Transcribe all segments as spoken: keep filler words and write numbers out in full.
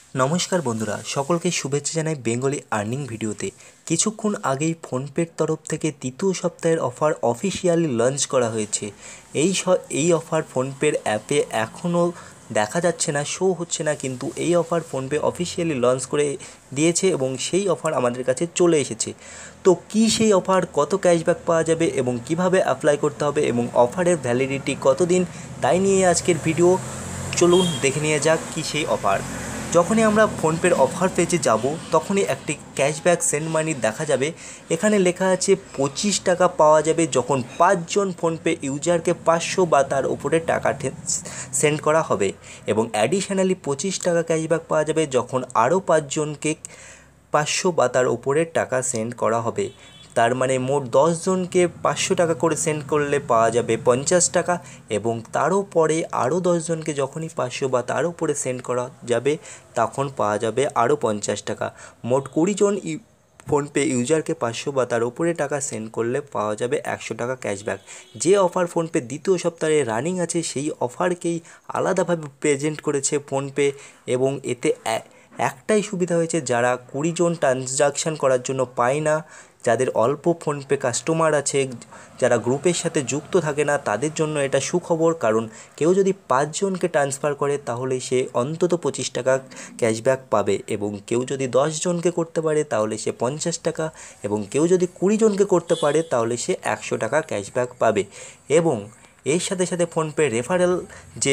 নমস্কার বন্ধুরা, সকলকে শুভেচ্ছা জানাই বেঙ্গলি আর্নিং ভিডিওতে। কিছুক্ষণ আগেই ফোনপের তরফ থেকে তৃতীয় সপ্তাহের অফার অফিসিয়ালি লঞ্চ করা হয়েছে। এই এই অফার ফোনপের অ্যাপে এখনও দেখা যাচ্ছে না, শো হচ্ছে না, কিন্তু এই অফার ফোনপে অফিসিয়ালি লঞ্চ করে দিয়েছে এবং সেই অফার আমাদের কাছে চলে এসেছে। তো কী সেই অফার, কত ক্যাশব্যাক পাওয়া যাবে এবং কিভাবে অ্যাপ্লাই করতে হবে এবং অফারের ভ্যালিডিটি কতদিন, তাই নিয়ে আজকের ভিডিও। চলুন দেখে নিয়ে যাক কী সেই অফার। যখনই আমরা ফোনপের অফার পেজে যাব তখনই একটি ক্যাশব্যাক সেন্ড মানি দেখা যাবে। এখানে লেখা আছে পঁচিশ টাকা পাওয়া যাবে যখন পাঁচজন ফোনপে ইউজারকে পাঁচশো বা তার উপরে টাকা সেন্ড করা হবে, এবং অ্যাডিশনালি পঁচিশ টাকা ক্যাশব্যাক পাওয়া যাবে যখন আরও পাঁচজনকে পাঁচশো বা তার উপরে টাকা সেন্ড করা হবে। তার মানে মোট দশ জনকে পাঁচশো টাকা করে সেন্ড করলে পাওয়া যাবে পঞ্চাশ টাকা, এবং তারও পরে আরও দশজনকে যখনই পাঁচশো বা তার উপরে সেন্ড করা যাবে তখন পাওয়া যাবে আরও পঞ্চাশ টাকা। মোট কুড়ি জন ফোনপে ইউজারকে পাঁচশো বা তার উপরে টাকা সেন্ড করলে পাওয়া যাবে একশো টাকা ক্যাশব্যাক। যে অফার ফোনপে দ্বিতীয় সপ্তাহে রানিং আছে সেই অফারকেই আলাদাভাবে প্রেজেন্ট করেছে ফোনপে, এবং এতে একটাই সুবিধা হয়েছে, যারা কুড়ি জন ট্রানজাকশান করার জন্য পায় না, যাদের অল্প ফোনপে কাস্টমার আছে, যারা গ্রুপের সাথে যুক্ত থাকে না, তাদের জন্য এটা সুখবর। কারণ কেউ যদি পাঁচজনকে ট্রান্সফার করে তাহলে সে অন্তত পঁচিশ টাকা ক্যাশব্যাক পাবে, এবং কেউ যদি দশ জনকে করতে পারে তাহলে সে পঞ্চাশ টাকা, এবং কেউ যদি কুড়ি জনকে করতে পারে তাহলে সে একশো টাকা ক্যাশব্যাক পাবে। এবং এর সাথে সাথে ফোনপে রেফারেল যে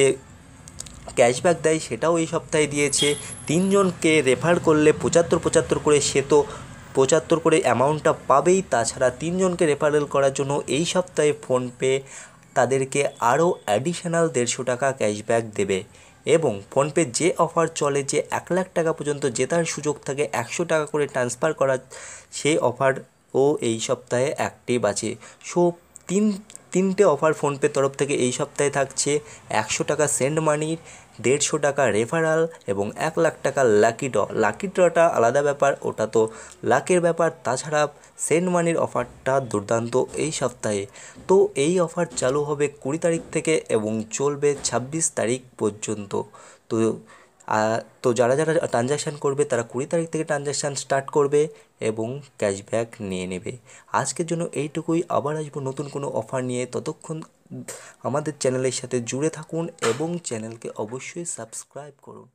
ক্যাশব্যাক দেয় সেটাও এই সপ্তাহে দিয়েছে। তিনজনকে রেফার করলে পঁচাত্তর পঁচাত্তর করে সে তো পঁচাত্তর করে অ্যামাউন্টটা পাবেই, তাছাড়া তিনজনকে রেফারেল করার জন্য এই সপ্তাহে ফোনপে তাদেরকে আরও অ্যাডিশনাল দেড়শো টাকা ক্যাশব্যাক দেবে। এবং ফোনপে যে অফার চলে যে এক লাখ টাকা পর্যন্ত জেতার সুযোগ থাকে একশো টাকা করে ট্রান্সফার করার, সেই অফারও এই সপ্তাহে অ্যাক্টিভ আছে। সো তিন তিনটে অফার ফোনপের তরফ থেকে এই সপ্তাহে থাকছে: একশো টাকা সেন্ড মানির, দেড়শো টাকা রেফারাল এবং এক লাখ টাকা লাকি ড্র। লাকি ড্রটা আলাদা ব্যাপার, ওটা তো লাকের ব্যাপার। তাছাড়া সেন্ড মানির অফারটা দুর্দান্ত এই সপ্তাহে। তো এই অফার চালু হবে কুড়ি তারিখ থেকে এবং চলবে ছাব্বিশ তারিখ পর্যন্ত। তো তো যারা যারা ট্রানজ্যাকশান করবে তারা কুড়ি তারিখ থেকে ট্রানজ্যাকশান স্টার্ট করবে এবং ক্যাশব্যাক নিয়ে নেবে। আজকের জন্য এইটুকুই, আবার আসবো নতুন কোনো অফার নিয়ে। ততক্ষণ আমাদের চ্যানেলের সাথে জুড়ে থাকুন এবং চ্যানেলকে অবশ্যই সাবস্ক্রাইব করুন।